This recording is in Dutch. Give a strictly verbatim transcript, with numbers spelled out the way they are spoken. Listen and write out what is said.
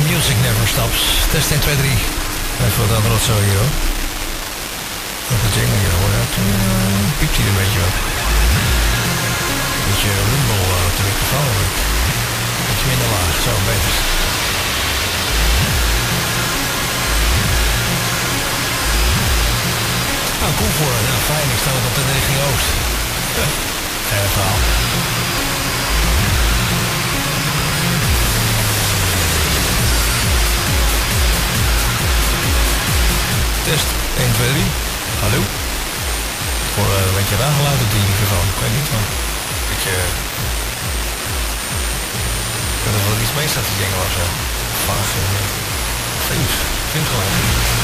music never stops. Test één, twee, drie. Even wat aan de rotzooi hier hoor. Dat de jingle hier hoor. Toen uh, piept hij er een beetje op. Een beetje rumble uh, op de microfoon. Een beetje minder laag, zo beter. Nou, kom voor. Ja, fijn. Ik sta op de richting Oost. Geile verhaal. Test één, twee, drie. Hallo. Ik hoor uh, een beetje raar geluid op die microfoon. Ik weet niet, maar een beetje... Ik weet niet of er iets mee staat te jengelen of zo. Vaag. Vreemd. Vreemd geluid.